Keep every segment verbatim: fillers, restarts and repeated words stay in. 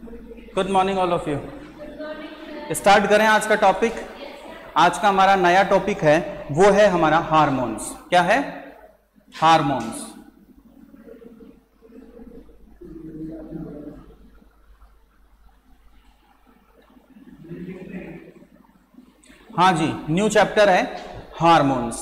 Good morning all of you. Start करें आज का टॉपिक। आज का हमारा नया टॉपिक है वो है हमारा हार्मोन्स। क्या है? हार्मोन्स। हाँ जी, न्यू चैप्टर है हार्मोन्स।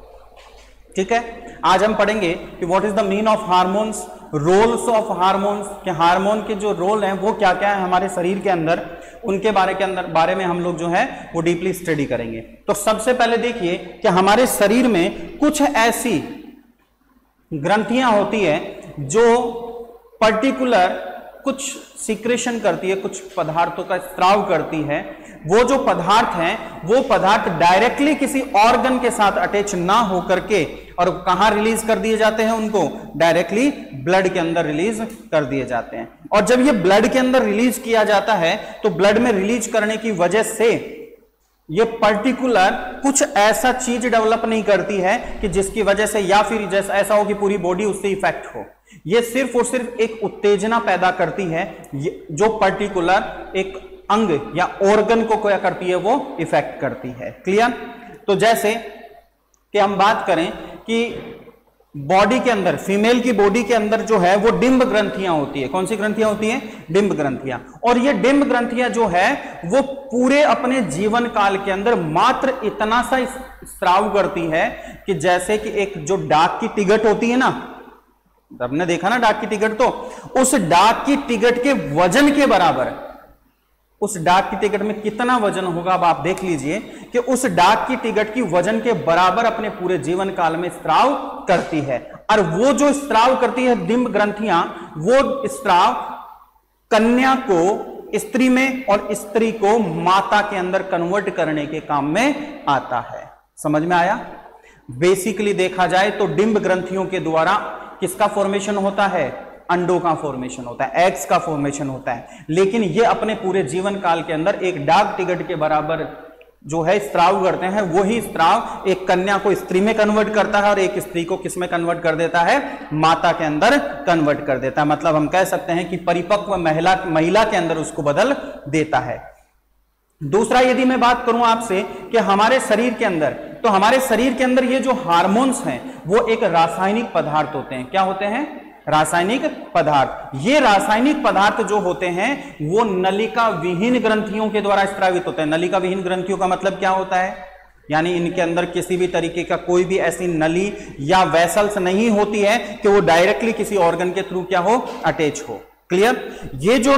ठीक है, आज हम पढ़ेंगे कि what is the mean of hormones, roles of hormones, कि हार्मोन के जो रोल हैं वो क्या क्या है हमारे शरीर के अंदर, उनके बारे के अंदर बारे में हम लोग जो है वो डीपली स्टडी करेंगे। तो सबसे पहले देखिए कि हमारे शरीर में कुछ ऐसी ग्रंथियां होती है जो पर्टिकुलर कुछ सिक्रेशन करती है, कुछ पदार्थों का स्त्राव करती है। वो जो पदार्थ हैं वो पदार्थ डायरेक्टली किसी ऑर्गन के साथ अटैच ना होकर के और कहां रिलीज कर दिए जाते हैं, उनको डायरेक्टली ब्लड के अंदर रिलीज कर दिए जाते हैं। और जब ये ब्लड के अंदर रिलीज किया जाता है तो ब्लड में रिलीज करने की वजह से ये पर्टिकुलर कुछ ऐसा चीज डेवलप नहीं करती है कि जिसकी वजह से या फिर जैसा ऐसा हो कि पूरी बॉडी उससे इफेक्ट हो। ये सिर्फ और सिर्फ एक उत्तेजना पैदा करती है जो पर्टिकुलर एक अंग या ऑर्गन को क्या करती है, वो इफेक्ट करती है। क्लियर? तो जैसे कि हम बात करें कि बॉडी के अंदर, फीमेल की बॉडी के अंदर जो है वो डिंब ग्रंथियां होती है। कौन सी ग्रंथियां होती हैं? डिंब ग्रंथियां। और ये डिंब ग्रंथियां जो है वो पूरे अपने जीवन काल के अंदर मात्र इतना सा स्राव करती है कि जैसे कि एक जो डाक की टिकट होती है ना, आपने देखा ना डाक की टिकट, तो उस डाक की टिकट के वजन के बराबर, उस डाक की टिकट में कितना वजन होगा अब आप देख लीजिए कि उस डाक की टिकट की वजन के बराबर अपने पूरे जीवन काल में स्त्राव करती है। और वो जो स्त्राव करती है डिंब ग्रंथियां, वो स्त्राव कन्या को स्त्री में और स्त्री को माता के अंदर कन्वर्ट करने के काम में आता है। समझ में आया? बेसिकली देखा जाए तो डिंब ग्रंथियों के द्वारा किसका फॉर्मेशन होता है? अंडों का फॉर्मेशन होता है, एग्स का फॉर्मेशन होता है। लेकिन ये अपने पूरे जीवन काल के अंदर एक डाक टिकट के बराबर जो है स्त्राव करते हैं। वही स्त्राव एक कन्या को स्त्री में कन्वर्ट करता है और एक स्त्री को किस में कन्वर्ट कर देता है? माता के अंदर कन्वर्ट कर देता है। मतलब हम कह सकते हैं कि परिपक्व महिला महिला के अंदर उसको बदल देता है। दूसरा, यदि मैं बात करूं आपसे कि हमारे शरीर के अंदर, तो हमारे शरीर के अंदर ये जो हार्मोन्स हैं वो एक रासायनिक पदार्थ होते हैं। क्या होते हैं? रासायनिक पदार्थ। ये रासायनिक पदार्थ जो होते हैं वो नलिका विहीन ग्रंथियों के द्वारा स्रावित होते हैं। नलिका विहीन ग्रंथियों का मतलब क्या होता है? यानी इनके अंदर किसी भी तरीके का कोई भी ऐसी नली या वेसल्स नहीं होती है कि वो डायरेक्टली किसी ऑर्गन के थ्रू क्या हो, अटैच हो। क्लियर? ये जो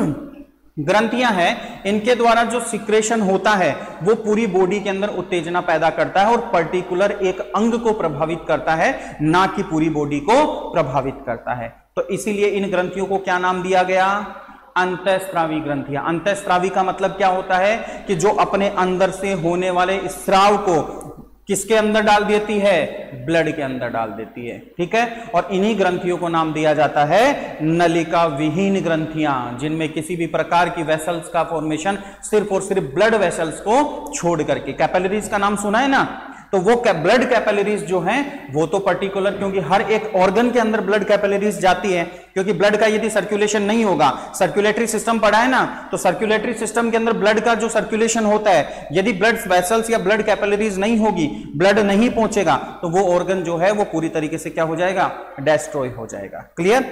ग्रंथियां हैं इनके द्वारा जो सिक्रेशन होता है वो पूरी बॉडी के अंदर उत्तेजना पैदा करता है और पर्टिकुलर एक अंग को प्रभावित करता है, ना कि पूरी बॉडी को प्रभावित करता है। तो इसीलिए इन ग्रंथियों को क्या नाम दिया गया? अंतःस्रावी ग्रंथियां। अंतःस्रावी का मतलब क्या होता है कि जो अपने अंदर से होने वाले स्राव को किसके अंदर डाल देती है? ब्लड के अंदर डाल देती है। ठीक है? और इन्हीं ग्रंथियों को नाम दिया जाता है नलिका विहीन ग्रंथियां, जिनमें किसी भी प्रकार की वेसल्स का फॉर्मेशन सिर्फ और सिर्फ ब्लड वेसल्स को छोड़ करके। कैपिलरीज का नाम सुना है ना? तो वो ब्लड कैपिलरीज जो हैं वो तो पर्टिकुलर, क्योंकि हर एक ऑर्गन के अंदर ब्लड कैपिलरीज जाती है, क्योंकि ब्लड का यदि सर्कुलेशन नहीं होगा, सर्कुलेटरी सिस्टम पढ़ा है ना, तो सर्कुलेटरी सिस्टम के अंदर ब्लड का जो सर्कुलेशन होता है, यदि ब्लड वेसल्स या ब्लड कैपिलरीज नहीं होगी, ब्लड नहीं पहुंचेगा, तो वो ऑर्गन जो है वो पूरी तरीके से क्या हो जाएगा? डिस्ट्रॉय हो जाएगा। क्लियर?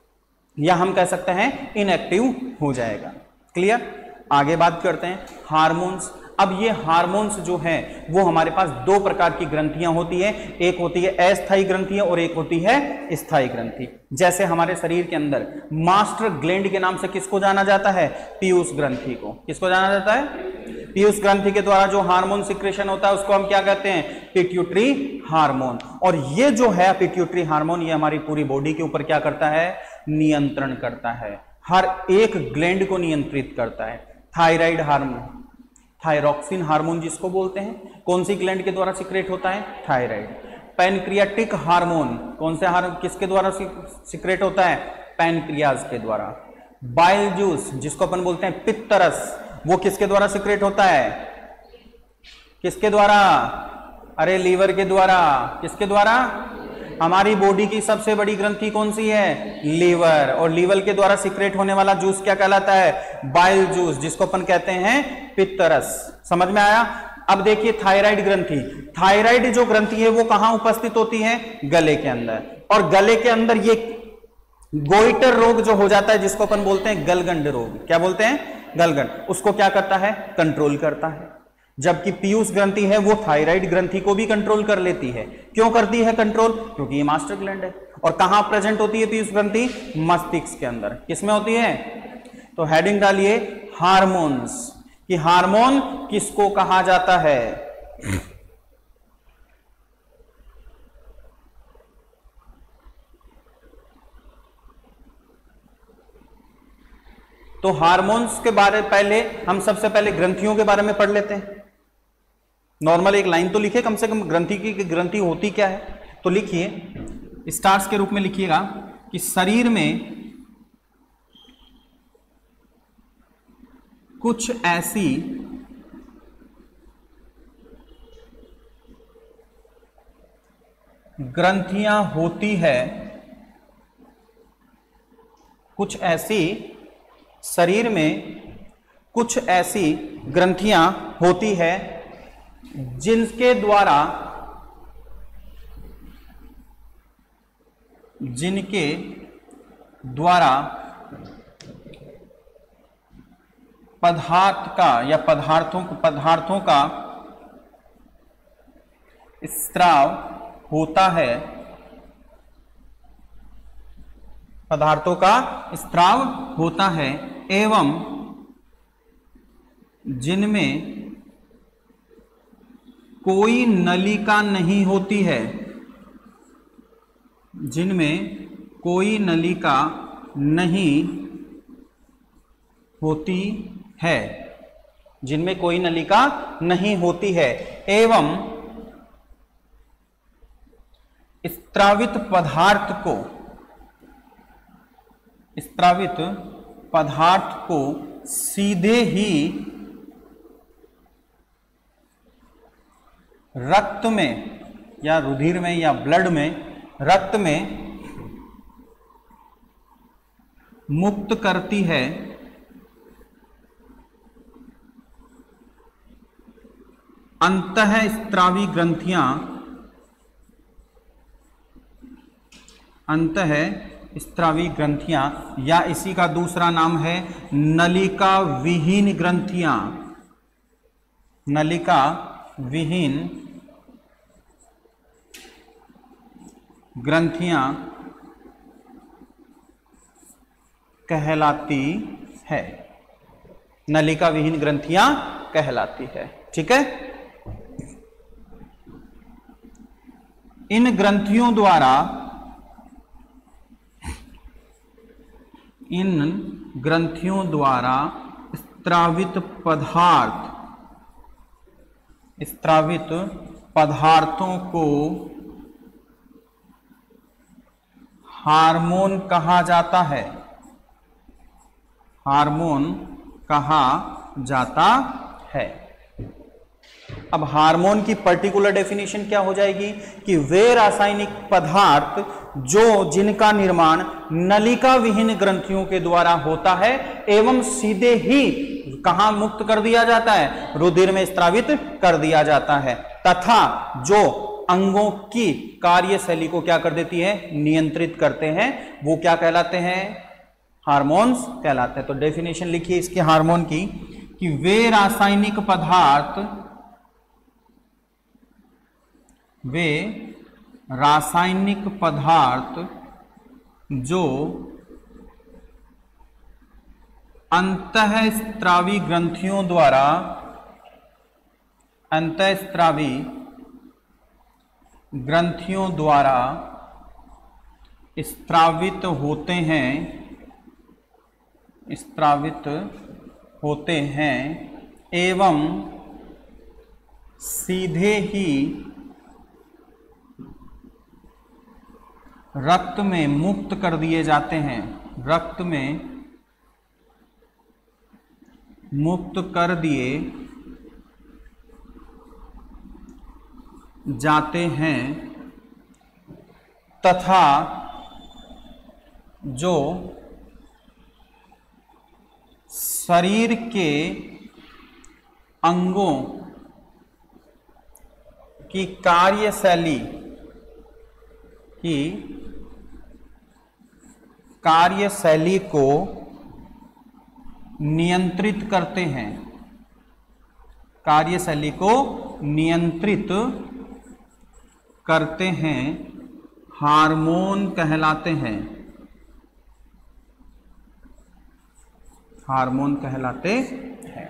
या हम कह सकते हैं इनएक्टिव हो जाएगा। क्लियर? आगे बात करते हैं हार्मोन्स। अब ये हार्मोन्स जो हैं वो हमारे पास दो प्रकार की ग्रंथियां होती है। एक होती है अस्थायी ग्रंथियां और एक होती है स्थायी ग्रंथि। जैसे हमारे शरीर के अंदर मास्टर ग्लैंड के नाम से किसको जाना जाता है? पीयूष ग्रंथि को। किसको जाना जाता है? पीयूष ग्रंथि के द्वारा जो हार्मोन सिक्रेशन होता है उसको हम क्या कहते हैं? Pituitary hormone. और ये जो है पिट्यूटरी हार्मोन, ये हमारी पूरी बॉडी के ऊपर क्या करता है? नियंत्रण करता है, हर एक ग्लैंड को नियंत्रित करता है। थायराइड हार्मोन, थायरॉक्सिन हार्मोन जिसको बोलते हैं, कौन सी ग्लैंड के द्वारा सिक्रेट होता है? थायराइड। पैनक्रियाटिक हार्मोन, कौन से हार्मोन किसके द्वारा सिक्रेट होता है? पैनक्रियाज के द्वारा। बाइल जूस जिसको अपन बोलते हैं पित्तरस, वो किसके द्वारा सिक्रेट होता है? किसके द्वारा? अरे लीवर के द्वारा। किसके द्वारा? हमारी बॉडी की सबसे बड़ी ग्रंथि कौन सी है? लीवर। और लीवर के द्वारा सीक्रेट होने वाला जूस क्या कहलाता है? बाइल जूस, जिसको अपन कहते हैं पित्तरस। समझ में आया? अब देखिए थायराइड ग्रंथि। थायराइड जो ग्रंथि है वो कहां उपस्थित होती है? गले के अंदर। और गले के अंदर ये गोइटर रोग जो हो जाता है, जिसको अपन बोलते हैं गलगंड रोग, क्या बोलते हैं? गलगंड। उसको क्या करता है? कंट्रोल करता है। जबकि पीयूष ग्रंथि है वो थायराइड ग्रंथि को भी कंट्रोल कर लेती है। क्यों करती है कंट्रोल? क्योंकि ये मास्टर ग्लैंड है। और कहां प्रेजेंट होती है पीयूष ग्रंथि? मस्तिष्क के अंदर। किसमें होती है? तो हेडिंग डालिए हार्मोन्स, कि हार्मोन किसको कहा जाता है? तो हार्मोन्स के बारे पहले हम सबसे पहले ग्रंथियों के बारे में पढ़ लेते हैं। नॉर्मल एक लाइन तो लिखे कम से कम, ग्रंथि की ग्रंथि होती क्या है। तो लिखिए, स्टार्स के रूप में लिखिएगा कि शरीर में कुछ ऐसी ग्रंथियां होती है, कुछ ऐसी शरीर में कुछ ऐसी ग्रंथियां होती है जिनके द्वारा जिनके द्वारा पदार्थ का या पदार्थों पदार्थों का स्त्राव होता है, पदार्थों का स्त्राव होता है, एवं जिनमें कोई नलिका नहीं होती है, जिनमें कोई नलिका नहीं होती है, जिनमें कोई नलिका नहीं होती है, एवं स्त्रावित पदार्थ को स्त्रावित पदार्थ को सीधे ही रक्त में या रुधिर में या ब्लड में रक्त में मुक्त करती है, अंतःस्त्रावी ग्रंथियां अंतःस्त्रावी ग्रंथियां या इसी का दूसरा नाम है नलिका विहीन ग्रंथियां, नलिका विहीन ग्रंथियां कहलाती है, नलिका विहीन ग्रंथियां कहलाती है। ठीक है। इन ग्रंथियों द्वारा इन ग्रंथियों द्वारा स्त्रावित पदार्थ स्त्रावित पदार्थों को हार्मोन कहा जाता है, हार्मोन कहा जाता है। अब हार्मोन की पर्टिकुलर डेफिनेशन क्या हो जाएगी कि वे रासायनिक पदार्थ जो जिनका निर्माण नलिका विहीन ग्रंथियों के द्वारा होता है एवं सीधे ही कहां मुक्त कर दिया जाता है, रुधिर में स्त्रावित कर दिया जाता है, तथा जो अंगों की कार्यशैली को क्या कर देती है, नियंत्रित करते हैं, वो क्या कहलाते हैं, हार्मोन्स कहलाते हैं। तो डेफिनेशन लिखिए इसके हार्मोन की कि वे रासायनिक पदार्थ वे रासायनिक पदार्थ जो अंतःस्त्रावी ग्रंथियों द्वारा अंतःस्त्रावी ग्रंथियों द्वारा स्त्रावित होते हैं स्त्रावित होते हैं एवं सीधे ही रक्त में मुक्त कर दिए जाते हैं, रक्त में मुक्त कर दिए जाते हैं तथा जो शरीर के अंगों की कार्यशैली की कार्यशैली को नियंत्रित करते हैं, कार्यशैली को नियंत्रित करते हैं, हार्मोन कहलाते हैं, हार्मोन कहलाते हैं।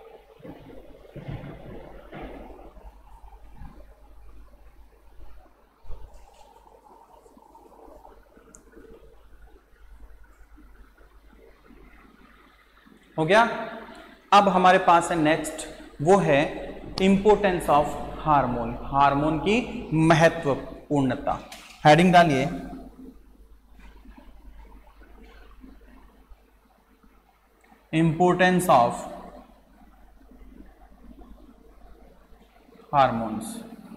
हो गया। अब हमारे पास है नेक्स्ट, वो है इंपोर्टेंस ऑफ हार्मोन, हार्मोन की महत्वपूर्णता। हेडिंग डालिए, इंपोर्टेंस ऑफ हार्मोन्स।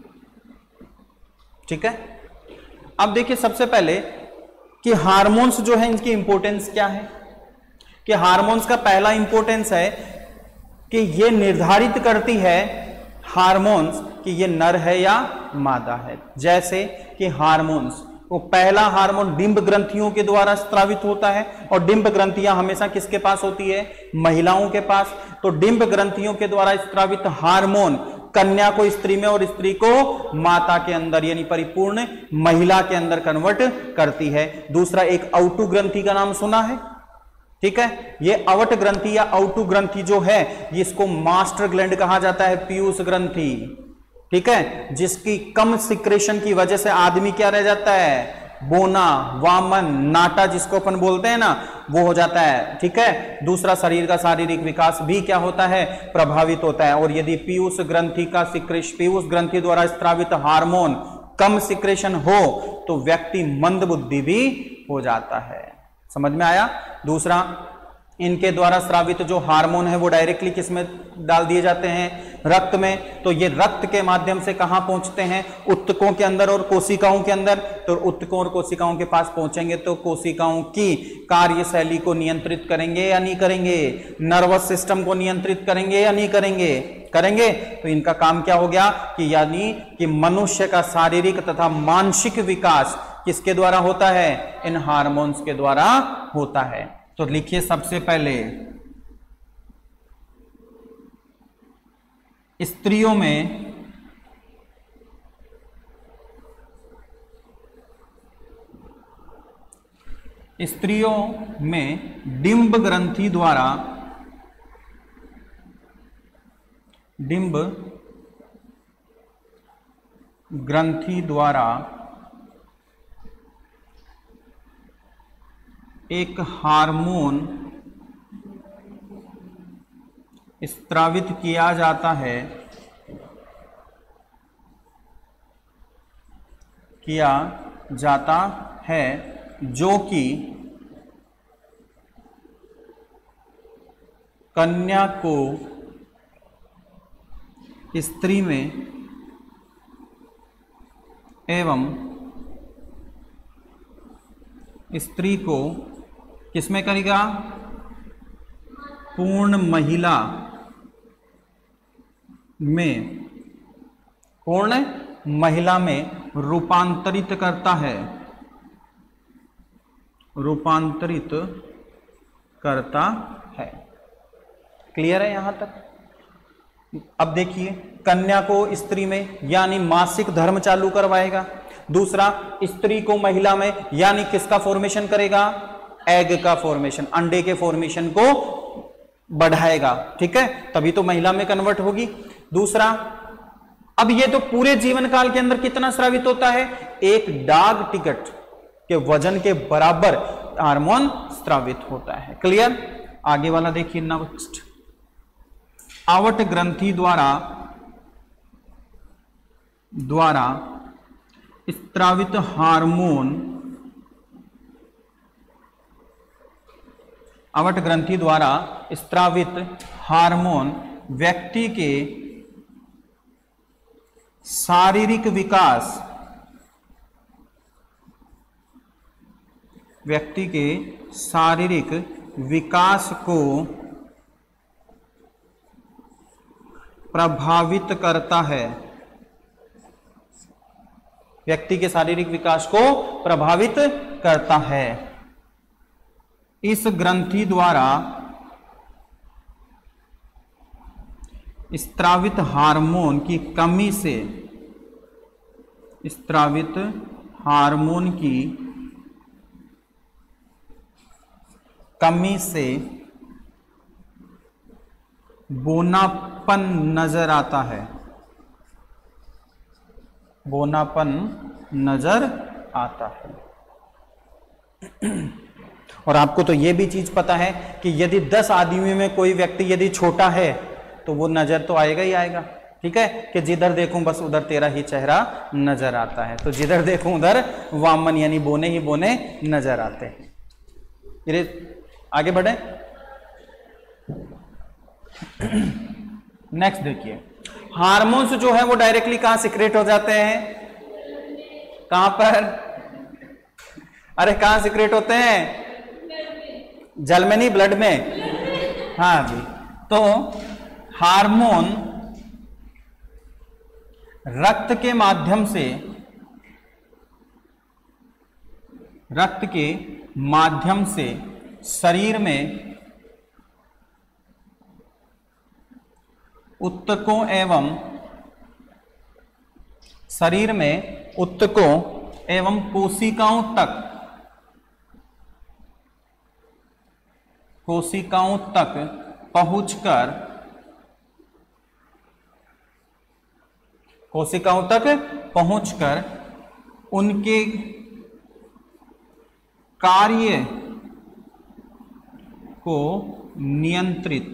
ठीक है, अब देखिए सबसे पहले कि हार्मोन्स जो है इनकी इंपोर्टेंस क्या है। कि हार्मोन्स का पहला इंपोर्टेंस है कि ये निर्धारित करती है हार्मोन्स कि ये नर है या मादा है। जैसे कि हार्मोन्स, वो पहला हार्मोन डिंब ग्रंथियों के द्वारा स्रावित होता है, और डिंब ग्रंथियां हमेशा किसके पास होती है, महिलाओं के पास। तो डिंब ग्रंथियों के द्वारा स्रावित हार्मोन कन्या को स्त्री में और स्त्री को माता के अंदर यानी परिपूर्ण महिला के अंदर कन्वर्ट करती है। दूसरा, एक औटु ग्रंथि का नाम सुना है, ठीक है। ये अवट ग्रंथि या औटु ग्रंथि जो है, इसको मास्टर ग्लैंड कहा जाता है, पीयूष ग्रंथि, ठीक है, जिसकी कम सिक्रेशन की वजह से आदमी क्या रह जाता है, बोना, वामन, नाटा जिसको अपन बोलते हैं ना, वो हो जाता है, ठीक है। दूसरा, शरीर का शारीरिक विकास भी क्या होता है, प्रभावित होता है। और यदि पीयूष ग्रंथि का सिक्रेश पीयूष ग्रंथि द्वारा स्रावित हार्मोन कम सिक्रेशन हो तो व्यक्ति मंदबुद्धि भी हो जाता है। समझ में आया। दूसरा, इनके द्वारा स्रावित जो हार्मोन है वो डायरेक्टली किस में डाल दिए जाते हैं, रक्त में। तो ये रक्त के माध्यम से कहां पहुंचते हैं, ऊतकों के अंदर और कोशिकाओं के अंदर। तो ऊतकों और कोशिकाओं के पास पहुंचेंगे तो कोशिकाओं की कार्यशैली को नियंत्रित करेंगे या नहीं करेंगे, नर्वस सिस्टम को नियंत्रित करेंगे या नहीं करेंगे, करेंगे। तो इनका काम क्या हो गया कि यानी कि मनुष्य का शारीरिक तथा मानसिक विकास किसके द्वारा होता है, इन हार्मोन्स के द्वारा होता है। तो लिखिए सबसे पहले, स्त्रियों में स्त्रियों में डिंब ग्रंथि द्वारा डिंब ग्रंथि द्वारा एक हार्मोन स्रावित किया जाता है किया जाता है जो कि कन्या को स्त्री में एवं स्त्री को किसमें करेगा, पूर्ण महिला में पूर्ण महिला में रूपांतरित करता है रूपांतरित करता है। क्लियर है यहां तक। अब देखिए, कन्या को स्त्री में यानी मासिक धर्म चालू करवाएगा। दूसरा, स्त्री को महिला में यानी किसका फॉर्मेशन करेगा, एग का फॉर्मेशन, अंडे के फॉर्मेशन को बढ़ाएगा, ठीक है, तभी तो महिला में कन्वर्ट होगी। दूसरा, अब ये तो पूरे जीवन काल के अंदर कितना स्रावित होता है, एक डाक टिकट के वजन के बराबर हार्मोन स्रावित होता है। क्लियर। आगे वाला देखिए नेक्स्ट, आवट ग्रंथि द्वारा द्वारा स्रावित हार्मोन आवट ग्रंथि द्वारा स्रावित हार्मोन व्यक्ति के शारीरिक विकास व्यक्ति के शारीरिक विकास को प्रभावित करता है, व्यक्ति के शारीरिक विकास को प्रभावित करता है। इस ग्रंथि द्वारा स्त्रावित हार्मोन की कमी से स्त्रावित हार्मोन की कमी से बोनापन नजर आता है, बोनापन नजर आता है। और आपको तो यह भी चीज पता है कि यदि दस आदमियों में कोई व्यक्ति यदि छोटा है तो वो नजर तो आएगा ही आएगा, ठीक है, कि जिधर देखूं बस उधर तेरा ही चेहरा नजर आता है। तो जिधर देखूं उधर वामन यानी बोने ही बोने नजर आते हैं। ये आगे बढ़े, नेक्स्ट देखिए, हार्मोन्स जो है वो डायरेक्टली कहां सिक्रेट हो जाते हैं, कहां पर, अरे कहां सिक्रेट होते हैं, जल में नहीं ब्लड में, हाँ जी। तो हार्मोन रक्त के माध्यम से रक्त के माध्यम से शरीर में उत्तकों एवं शरीर में उत्तकों एवं कोशिकाओं तक कोशिकाओं तक पहुंचकर कोशिकाओं तक पहुंचकर उनके कार्य को नियंत्रित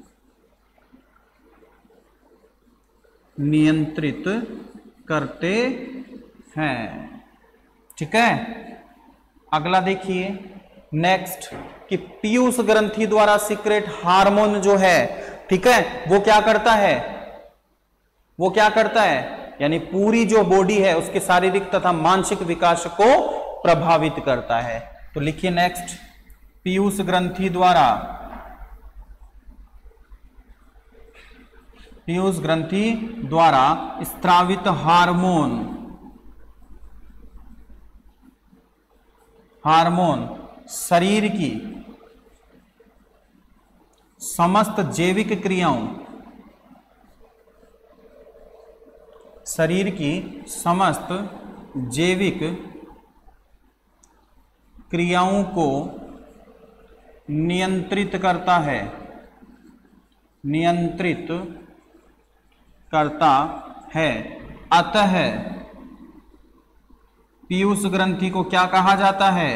नियंत्रित करते हैं, ठीक है। अगला देखिए नेक्स्ट, कि पीयूष ग्रंथि द्वारा सीक्रेट हार्मोन जो है, ठीक है, वो क्या करता है, वो क्या करता है, यानी पूरी जो बॉडी है उसके शारीरिक तथा मानसिक विकास को प्रभावित करता है। तो लिखिए नेक्स्ट, पीयूष ग्रंथि द्वारा पीयूष ग्रंथि द्वारा स्त्रावित हार्मोन हार्मोन शरीर की समस्त जैविक क्रियाओं शरीर की समस्त जैविक क्रियाओं को नियंत्रित करता है नियंत्रित करता है। अतः पीयूष ग्रंथि को क्या कहा जाता है,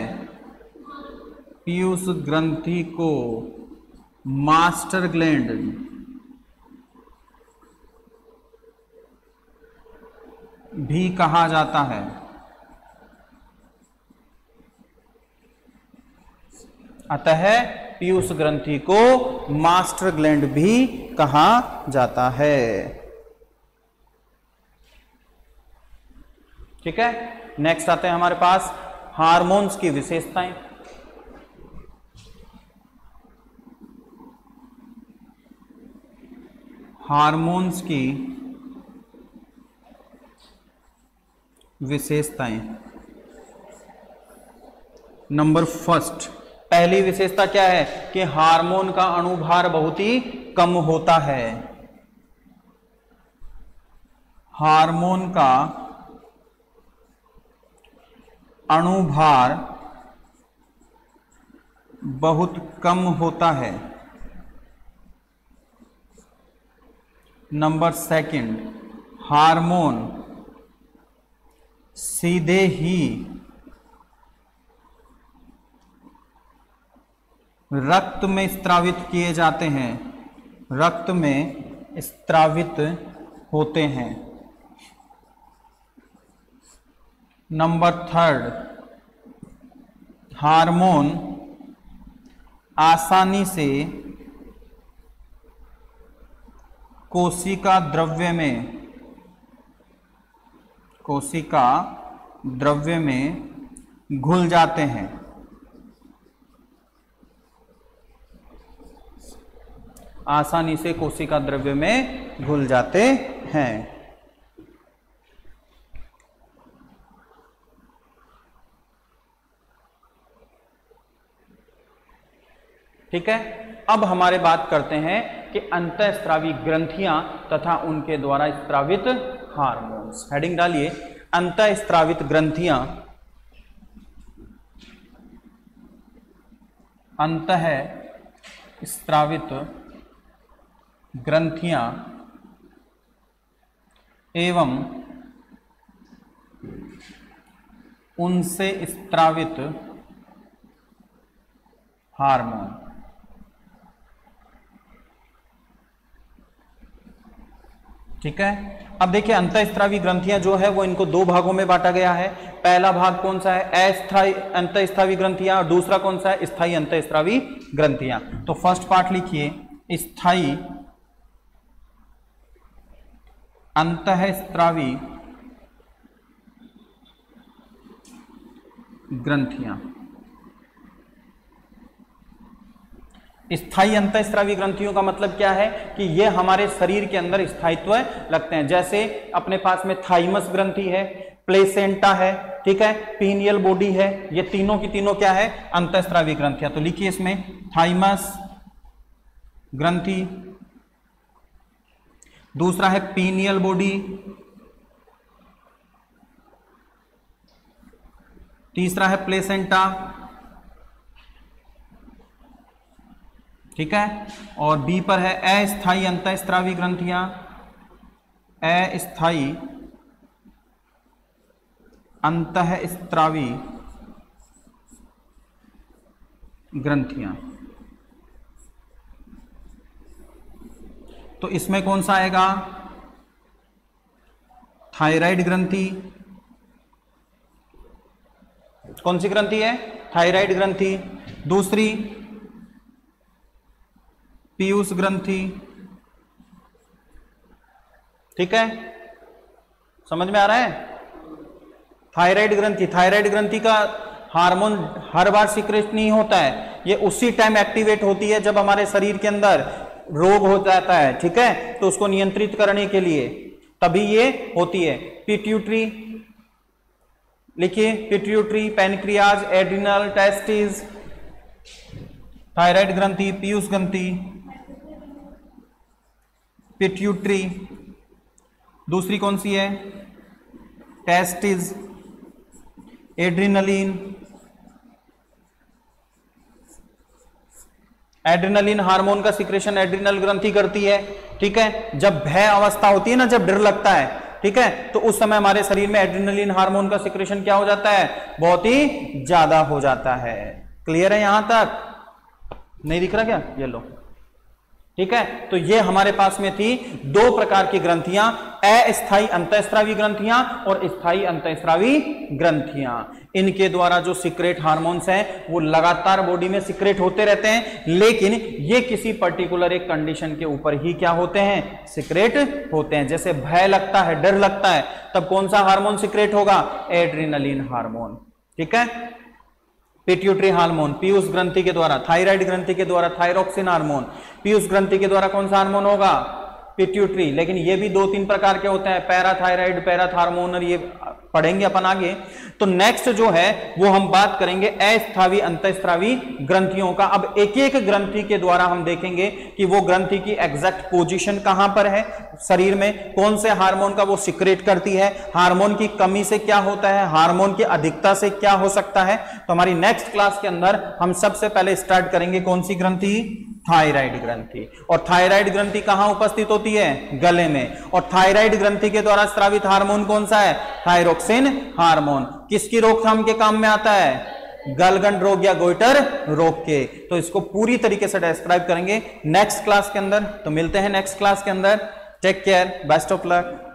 पीयूष ग्रंथि को मास्टर ग्लैंड भी कहा जाता है। अतः पीयूष ग्रंथि को मास्टर ग्लैंड भी कहा जाता है, ठीक है। नेक्स्ट आते हैं हमारे पास हार्मोन्स की विशेषताएं। हार्मोन्स की विशेषताएं। नंबर फर्स्ट, पहली विशेषता क्या है कि हार्मोन का अणुभार बहुत ही कम होता है। हार्मोन का अणुभार बहुत कम होता है। नंबर सेकंड, हार्मोन सीधे ही रक्त में स्त्रावित किए जाते हैं, रक्त में स्त्रावित होते हैं। नंबर थर्ड, हार्मोन आसानी से कोशिका द्रव्य में कोशिका द्रव्य में घुल जाते हैं आसानी से कोशिका द्रव्य में घुल जाते हैं। ठीक है, अब हमारे बात करते हैं कि अंतःस्रावी ग्रंथियां तथा उनके द्वारा स्रावित हार्मोन्स। हेडिंग डालिए, अंतःस्रावित ग्रंथियां, अंतःस्रावित ग्रंथियां एवं उनसे स्रावित हार्मोन। ठीक है, अब देखिए अंतःस्रावी ग्रंथियां जो है वो इनको दो भागों में बांटा गया है। पहला भाग कौन सा है, अस्थायी अंतःस्रावी ग्रंथियां, और दूसरा कौन सा है, स्थायी अंतःस्रावी ग्रंथियां। तो फर्स्ट पार्ट लिखिए, स्थायी अंतःस्रावी ग्रंथियां। स्थायी अंतःस्रावी ग्रंथियों का मतलब क्या है कि ये हमारे शरीर के अंदर स्थायित्व लगते हैं। जैसे अपने पास में थाइमस ग्रंथि है, प्लेसेंटा है, ठीक है, पीनियल बॉडी है, ये तीनों की तीनों क्या है, अंतःस्रावी ग्रंथियां। तो लिखिए इसमें थाइमस ग्रंथि, दूसरा है पीनियल बॉडी, तीसरा है प्लेसेंटा, ठीक है, और बी पर है अस्थायी अंतःस्रावी ग्रंथियां, अस्थायी अंतःस्रावी ग्रंथियां। तो इसमें कौन सा आएगा, थायराइड ग्रंथि। कौन सी ग्रंथि है, थायराइड ग्रंथि। दूसरी पीयूष ग्रंथि, ठीक है, समझ में आ रहा है। थायराइड ग्रंथि, थायराइड ग्रंथि का हार्मोन हर बार सीक्रेट नहीं होता है, ये उसी टाइम एक्टिवेट होती है जब हमारे शरीर के अंदर रोग हो जाता है, ठीक है, तो उसको नियंत्रित करने के लिए तभी ये होती है। पिट्यूटरी लिखिए, pituitary, pancreas, adrenal, testis, thyroid ग्रंथि, पीयूष ग्रंथि, पिट्यूटरी। दूसरी कौन सी है, टेस्टिस, एड्रिनलिन। एड्रिनलिन हार्मोन का सिक्रेशन एड्रिनल ग्रंथि करती है, ठीक है। जब भय अवस्था होती है ना, जब डर लगता है, ठीक है, तो उस समय हमारे शरीर में एड्रिनलिन हार्मोन का सिक्रेशन क्या हो जाता है, बहुत ही ज्यादा हो जाता है। क्लियर है यहां तक, नहीं दिख रहा क्या, ये लो, ठीक है। तो ये हमारे पास में थी दो प्रकार की ग्रंथियां, अस्थायी अंतःस्रावी ग्रंथियां और स्थायी अंतःस्रावी ग्रंथियां। इनके द्वारा जो सीक्रेट हार्मोन्स हैं वो लगातार बॉडी में सीक्रेट होते रहते हैं, लेकिन ये किसी पर्टिकुलर एक कंडीशन के ऊपर ही क्या होते हैं, सीक्रेट होते हैं। जैसे भय लगता है, डर लगता है, तब कौन सा हार्मोन सीक्रेट होगा, एड्रिनलिन हार्मोन, ठीक है। पिट्यूटरी हार्मोन पीयूष ग्रंथि के द्वारा, थायराइड ग्रंथि के द्वारा थायरोक्सिन हार्मोन, पीयूष ग्रंथि के द्वारा कौन सा हार्मोन होगा, पिट्यूटरी। लेकिन ये भी दो तीन प्रकार के होते हैं, पैराथायराइड, पैराथार्मोनल, ये पढ़ेंगे अपन आगे। तो नेक्स्ट जो है वो हम बात करेंगे अस्थायी अंतःस्रावी ग्रंथियों का। अब एक एक ग्रंथि के द्वारा हम देखेंगे कि वो ग्रंथि की एग्जैक्ट पोजीशन कहां पर है शरीर में, कौन से हार्मोन का वो सीक्रेट करती है, हार्मोन की कमी से क्या होता है, हार्मोन की अधिकता से क्या हो सकता है। तो हमारी नेक्स्ट क्लास के अंदर हम सबसे पहले स्टार्ट करेंगे कौन सी ग्रंथि, थायराइड ग्रंथि। और थायराइड ग्रंथि कहां उपस्थित होती है, गले में। और थायराइड ग्रंथि के द्वारा स्रावित हार्मोन कौन सा है, थायरोक्सिन हार्मोन। किसकी रोकथाम के काम में आता है, गलगंड रोग या गोइटर रोग के। तो इसको पूरी तरीके से डिस्क्राइब करेंगे नेक्स्ट क्लास के अंदर। तो मिलते हैं नेक्स्ट क्लास के अंदर, take care, best of luck.